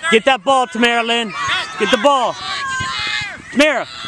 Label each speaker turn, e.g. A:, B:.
A: Get that ball, Tamara Lynn. Get the ball. Tamara.